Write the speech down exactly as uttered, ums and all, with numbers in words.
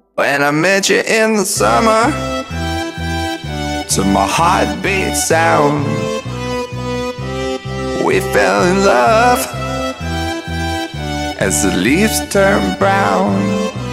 When I met you in the summer, to my heartbeat sound, we fell in love as the leaves turn brown.